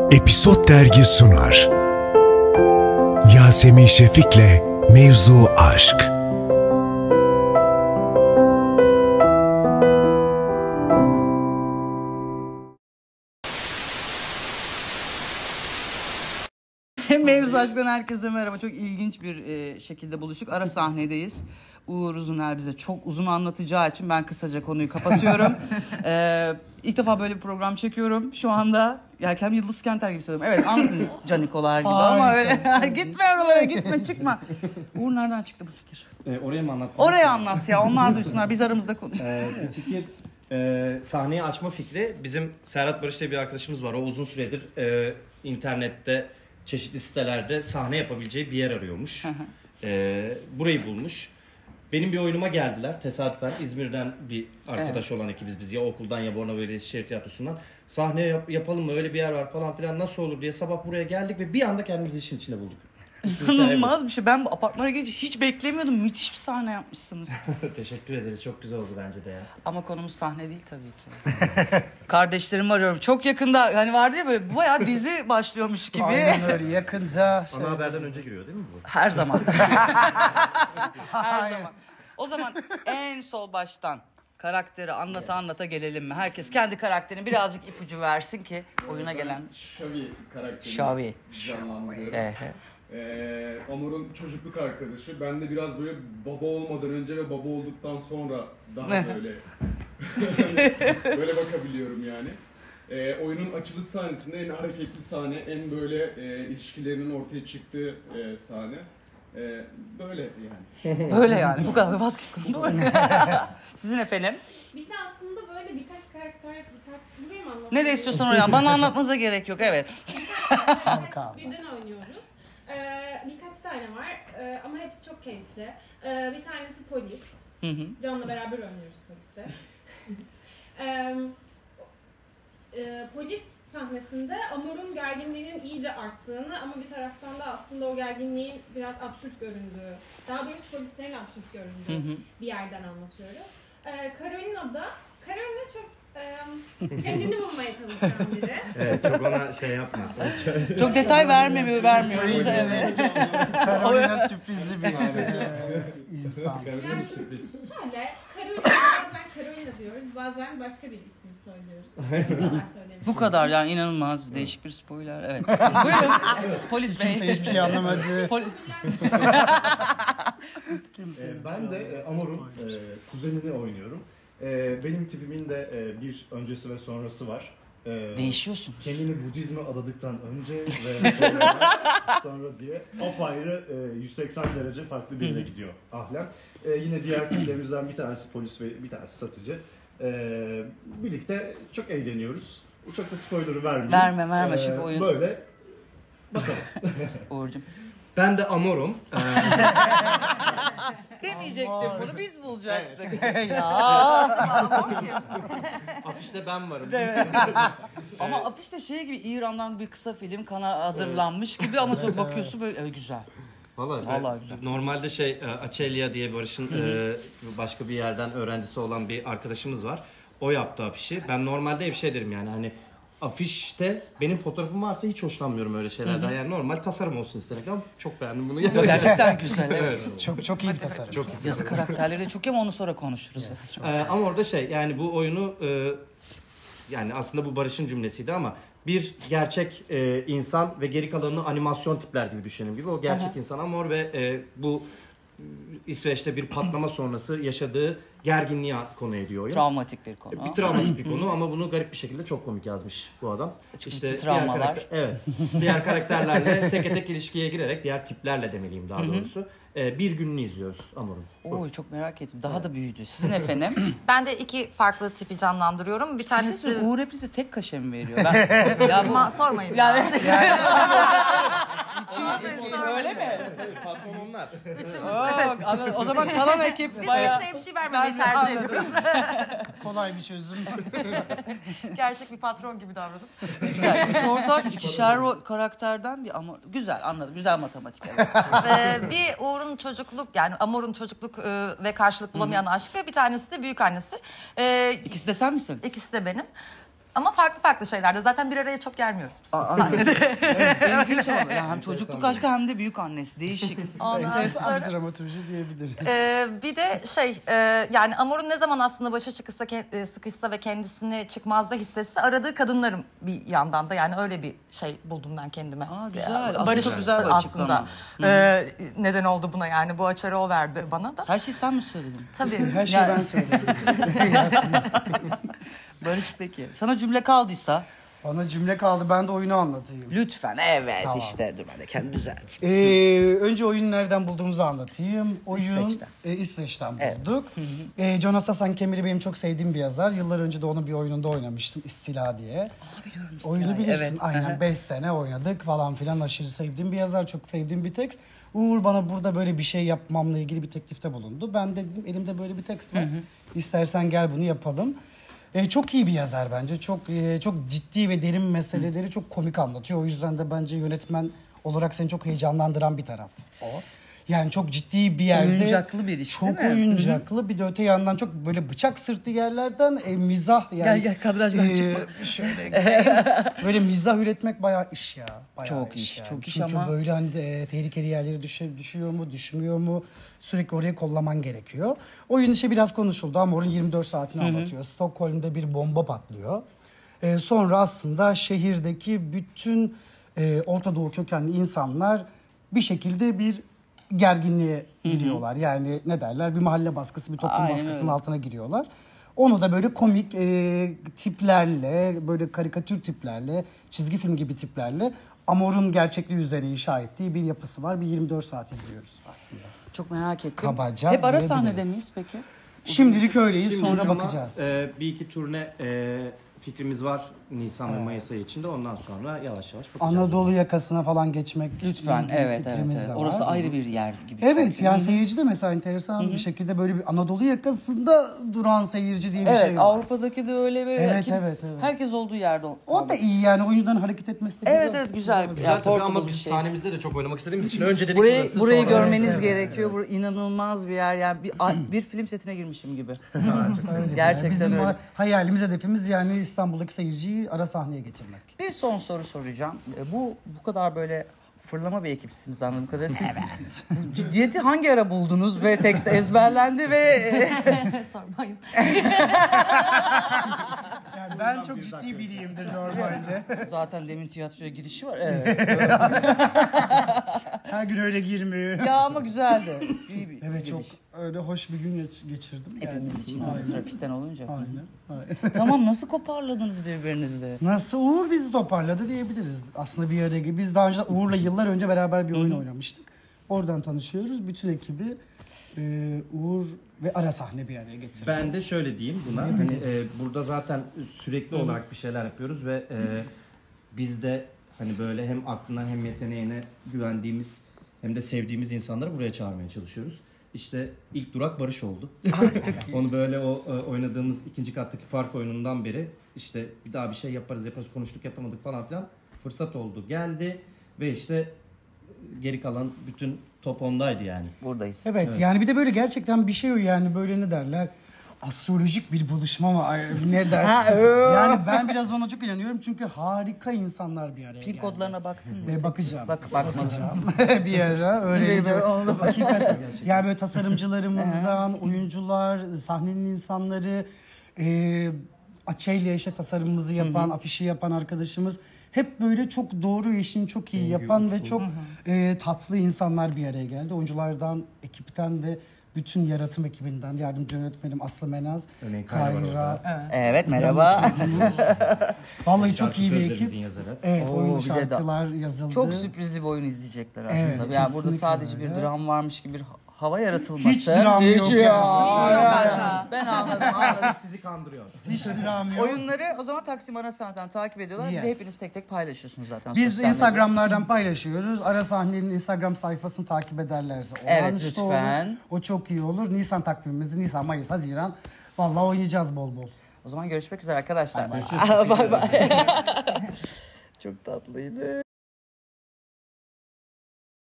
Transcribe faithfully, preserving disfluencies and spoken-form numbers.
Episod Dergi sunar. Yasemin Şefik'le Mevzu Aşk. Mevzu Aşk'tan herkese merhaba. Çok ilginç bir e, şekilde buluştuk. Ara sahnedeyiz. Uğur Uzunel bize çok uzun anlatacağı için ben kısaca konuyu kapatıyorum. e, ilk defa böyle bir program çekiyorum şu anda. Yelken Yıldız Kenter gibi söylüyorum. Evet, anlatın canikolar gibi ama öyle gitme oralara, gitme, çıkma. Uğur, nereden çıktı bu fikir? E, oraya mı anlat? Oraya anlat ya, onlar duysunlar, biz aramızda konuşalım. E, bu fikir e, sahneye açma fikri bizim Serhat Barış diye bir arkadaşımız var. O uzun süredir e, internette çeşitli sitelerde sahne yapabileceği bir yer arıyormuş. e, burayı bulmuş. Benim bir oyunuma geldiler tesadüfen. İzmir'den bir arkadaş evet. olan ekibiz biz, ya okuldan ya Bornova Belediyesi Şehir Tiyatrosu'ndan. Sahne yap, yapalım mı, öyle bir yer var falan filan, nasıl olur diye sabah buraya geldik ve bir anda kendimizi işin içine bulduk. İnanılmaz bir şey. Ben bu apartmana gelince hiç beklemiyordum. Müthiş bir sahne yapmışsınız. Teşekkür ederiz. Çok güzel oldu bence de ya. Ama konumuz sahne değil tabii ki. Kardeşlerimi arıyorum. Çok yakında, hani vardı ya böyle bayağı dizi başlıyormuş gibi. Aynen öyle, yakınca. Şey Ana haberden önce giriyor değil mi bu? Her zaman. Her zaman. O zaman en sol baştan karakteri anlata evet. anlata gelelim mi? Herkes kendi karakterini birazcık ipucu versin ki oyuna gelen. Şavi karakterini Şavi. canlandırıyorum. Ee, ee, Amor'un çocukluk arkadaşı. Ben de biraz böyle baba olmadan önce ve baba olduktan sonra daha böyle böyle bakabiliyorum yani. Ee, oyunun açılış sahnesinde en hareketli sahne, en böyle e, ilişkilerinin ortaya çıktığı e, sahne. Ee, böyle yani. Böyle yani. Bu kadar vazgeç konuda. Sizin efendim? Biz aslında böyle birkaç karakter, birkaç buraya mı anlatıyoruz? Nereye istiyorsan oraya. Bana anlatmanıza gerek yok. Evet. Birkaç birden oynuyoruz. Ee, birkaç tane var ee, ama hepsi çok keyifli. Ee, bir tanesi polis. Hı hı. Can'la beraber oynuyoruz poliste. ee, e, polis sahnesinde Amor'un gerginliğinin iyice arttığını ama bir taraftan da aslında o gerginliğin biraz absürt göründüğü, daha doğrusu polislerin absürt göründüğü hı hı. bir yerden anlatıyoruz. Ee, Carolina da, Carolina çok e, kendini bulmaya çalışan biri. Evet, çok ona şey yapma. Çok detay vermiyor, vermiyoruz. Carolina sürprizli bir insan. Yani şöyle, Carolina, bazen Carolina diyoruz, bazen başka bir isim söylüyoruz. Bu kadar yani, inanılmaz değişik bir spoiler. Evet. Buyurun. Polis bey. Kimse hiçbir şey anlamadı. Poli- ee, ben de e, Amor'un e, kuzenini oynuyorum. E, benim tipimin de e, bir öncesi ve sonrası var. E, Değişiyorsun. Kendini Budizme adadıktan önce ve sonra, sonra diye apayrı e, yüz seksen derece farklı bir yere gidiyor ahlak. E, yine diğer tiplerimizden bir tanesi polis ve bir tanesi satıcı. Ee, birlikte çok eğleniyoruz. Çok da spoiler'ı vermeyeyim. Verme verme ee, çünkü oyun. Böyle bakalım. Uğur'cum. Ben de Amor'um. Ee... Demeyecektim Amor. Bunu biz bulacaktık. Evet. ya. Afişte ben varım. Evet. Ama afişte şey gibi, İran'dan bir kısa film kana hazırlanmış gibi ama sonra bakıyorsun böyle evet, güzel. Vallahi, Vallahi güzel. Normalde şey Açelya diye Barış'ın e, başka bir yerden öğrencisi olan bir arkadaşımız var. O yaptı afişi. Ben normalde hep şey derim yani, hani afişte benim fotoğrafım varsa hiç hoşlanmıyorum öyle şeylerden. Yani normal tasarım olsun istedim ama çok beğendim bunu. Gerçekten güzel. Evet. Çok çok iyi bir tasarım. Çok iyi. Yazı karakterleri de çok iyi ama onu sonra konuşuruz. Yes. Ee, ama orada şey yani bu oyunu e, yani aslında bu Barış'ın cümlesiydi ama bir gerçek e, insan ve geri kalanını animasyon tipler gibi düşünelim gibi. O gerçek Aha. insan Amor ve e, bu İsveç'te bir patlama sonrası yaşadığı gerginliği konu ediyor oyun. Travmatik bir konu. Bir travmatik bir konu ama bunu garip bir şekilde çok komik yazmış bu adam. Çünkü işte travmalar. Diğer karakter, evet. Diğer karakterlerle teke tek ilişkiye girerek, diğer tiplerle demeliyim daha doğrusu. Ee, bir gününü izliyoruz Amor'un. Oo, çok merak ettim. Daha da büyüdü. Sizin efendim? Ben de iki farklı tipi canlandırıyorum. Bir tanesi... Siz Uğur hep bize tek kaşe mi veriyor? Ben... ya bu... Ma, sormayın. Yani... yani... iki, iki, öyle mi? Tabii patron onlar. Üçümüz Oo, evet. O zaman kalan ekip biz bayağı... kimseye bir şey vermemeyi tercih ediyoruz. Kolay bir çözüm. Gerçek bir patron gibi davranıp. Güzel. Üç ortak, ikişer karakterden bir ama güzel, anladım. Güzel matematik. Evet. ee, bir Uğur'un çocukluk, yani Amor'un çocukluk e, ve karşılık bulamayan Hı-hı. aşkı. Bir tanesi de büyük annesi. Ee, İkisi de sen misin? İkisi de benim. Ama farklı farklı şeylerde. Zaten bir araya çok gelmiyoruz biz Aa, sahnede. İlginç ama yani hem çocukluk aşkı hem de büyük annesi. Değişik. Ondan Enteresan sonra- bir dramaturji diyebiliriz. Ee, bir de şey e, yani Amor'un ne zaman aslında başa çıkışsa, ke- e, sıkışsa ve kendisini çıkmazda hissetse aradığı kadınlarım bir yandan da yani öyle bir şey buldum ben kendime. Aa, güzel. Ya, Aslında Barış çok güzel bir aslında e, neden oldu buna yani bu açarı o verdi bana da. Her şeyi sen mi söyledin? Tabii. Her şeyi Yani- ben söyledim. Barış peki. Sana cümle kaldıysa Bana cümle kaldı, ben de oyunu anlatayım. lütfen. Evet Tamam. işte dur ben de kendimi düzelt. Ee, önce oyunu nereden bulduğumuzu anlatayım. Oyun İsveç'ten. E, İsveç'ten Evet. bulduk. Ee, Jonas Hasan Kemir'i benim çok sevdiğim bir yazar. Yıllar önce de onun bir oyununda oynamıştım, İstila diye. Aa, biliyorum işte Oyunu yani. bilirsin. Evet. Aynen beş sene oynadık falan filan. Aşırı sevdiğim bir yazar, çok sevdiğim bir tekst. Uğur bana burada böyle bir şey yapmamla ilgili bir teklifte bulundu. Ben de dedim elimde böyle bir tekst var. İstersen gel bunu yapalım. Ee, çok iyi bir yazar bence. Çok e, çok ciddi ve derin meseleleri çok komik anlatıyor. O yüzden de bence yönetmen olarak seni çok heyecanlandıran bir taraf o. Yani çok ciddi bir yerde. Oyuncaklı bir iş, Çok değil mi? oyuncaklı. Bir de öte yandan çok böyle bıçak sırtı yerlerden e, mizah yani. Gel, gel, kadrajdan çıkma. Şöyle geleyim. Böyle mizah üretmek bayağı iş ya. Bayağı Çok iş, yani. çok iş Çünkü ama- böyle hani de, e, tehlikeli yerlere düşe, düşüyor mu, düşmüyor mu? Sürekli oraya kollaman gerekiyor. Oyun işi biraz konuşuldu. Amor'un yirmi dört saatini anlatıyor. Stockholm'da bir bomba patlıyor. Ee, sonra aslında şehirdeki bütün e, Orta Doğu kökenli insanlar bir şekilde bir gerginliğe giriyorlar. Yani ne derler? Bir mahalle baskısı, bir toplum Aynen baskısının öyle. altına giriyorlar. Onu da böyle komik e, tiplerle, böyle karikatür tiplerle, çizgi film gibi tiplerle Amor'un gerçekliği üzerine inşa ettiği bir yapısı var. Bir yirmi dört saat izliyoruz aslında. Çok merak ettim. Kabaca Hep ara diyebiliriz. sahnede miyiz peki? Şimdilik öyleyiz, Şimdilik sonra ama, bakacağız. e, bir iki turne e, fikrimiz var Nisan ve Mayıs ayı içinde. Ondan sonra yavaş yavaş bakacağız. Anadolu yakasına falan geçmek Lütfen. ilgili Evet evet. fikrimiz evet. de Orası var. ayrı bir yer gibi. Evet çünkü. yani seyirci de mesela enteresan bir şekilde böyle bir Anadolu yakasında duran seyirci diye bir Evet, şey var. Avrupa'daki de öyle böyle. Evet, Kim- evet, evet. Herkes olduğu yerde. ol- O da iyi yani oyundan hareket etmesi de Evet güzel. evet güzel. Güzel Yani tabii ama portable bir biz şey. sahnemizde de çok oynamak istediğimiz için önce dedik Burayı burası, burayı sonra- görmeniz Evet, gerekiyor. Burası inanılmaz bir yer. Yani bir bir film setine girmişim gibi. Öyle Gerçekten Bizim öyle. ha- hayalimiz, hedefimiz yani İstanbul'daki seyirciyi ara sahneye getirmek. Bir son soru soracağım. E, Bu bu kadar böyle fırlama bir ekipsiniz anladığım kadarıyla. Siz ciddiyeti hangi ara buldunuz ve tekst ezberlendi ve Sormayın. Yani ben çok ciddi biriyimdir normalde. zaten demin tiyatroya girişi var. Evet. Her gün öyle girmiyorum. Ya ama güzeldi. İyi bir Evet çok giriş. öyle hoş bir gün geç- geçirdim. Yani. Hepimiz için trafikten olunca. Aynen. Aynen. Tamam nasıl koparladınız birbirinizi? Nasıl Uğur bizi toparladı diyebiliriz. Aslında bir araya gibi. Biz daha önce Uğur'la yıllar önce beraber bir oyun oynamıştık. Oradan tanışıyoruz. Bütün ekibi e, Uğur ve ara sahne bir araya getirdi. Ben de şöyle diyeyim buna. Hani e, burada zaten sürekli olarak bir şeyler yapıyoruz ve e, biz de hani böyle hem aklına hem yeteneğine güvendiğimiz hem de sevdiğimiz insanları buraya çağırmaya çalışıyoruz. İşte ilk durak Barış oldu. Onu böyle o e, oynadığımız ikinci kattaki park oyunundan beri işte bir daha bir şey yaparız yaparız konuştuk yapamadık falan filan. Fırsat oldu geldi ve işte geri kalan bütün top ondaydı yani. Buradayız. Evet, yani bir de böyle gerçekten bir şey o yani böyle ne derler? Astrolojik bir buluşma mı? Ay, ne der? Ha, öyle. Yani ben biraz ona çok inanıyorum çünkü harika insanlar bir araya Pil geldi. kodlarına baktın mı? Ve bakacağım. Bak bakmadım. bir ara öğreneceğim. Bir ara onu da bak- Hakikaten. Yani böyle tasarımcılarımızdan, oyuncular, sahnenin insanları, e, Açelya işte tasarımımızı yapan, afişi yapan arkadaşımız hep böyle çok doğru işini çok iyi yapan ve çok e, tatlı insanlar bir araya geldi. Oyunculardan, ekipten ve bütün yaratım ekibinden yardımcı yönetmenim Aslı Menaz, Örneğin Kayra var Kayra. orada. Evet merhaba. Vallahi çok Şarkı iyi bir sözlerimizin ekip. yazarı. Evet, Oo, oyun bir de şarkılar yazıldı. Çok sürprizli bir oyun izleyecekler aslında. Evet, yani burada kesinlikle sadece bir öyle. dram varmış gibi bir hava yaratılması. Hiç dram Hiç yok ya. ya. Ya. Ben anladım anladım. Sizi kandırıyor. Hiç dram yok. Oyunları o zaman Taksim Ara Sahne'den takip ediyorlar. Bir de Yes. hepiniz tek tek paylaşıyorsunuz zaten. Biz sosyal medyada. Instagram'lardan paylaşıyoruz. Ara sahnenin Instagram sayfasını takip ederlerse Evet, olağanüstü lütfen. olur. O çok iyi olur. Nisan takvimimizde Nisan, Mayıs, Haziran. Vallahi oynayacağız bol bol. O zaman görüşmek üzere arkadaşlar. Bay bay. Çok tatlıydı.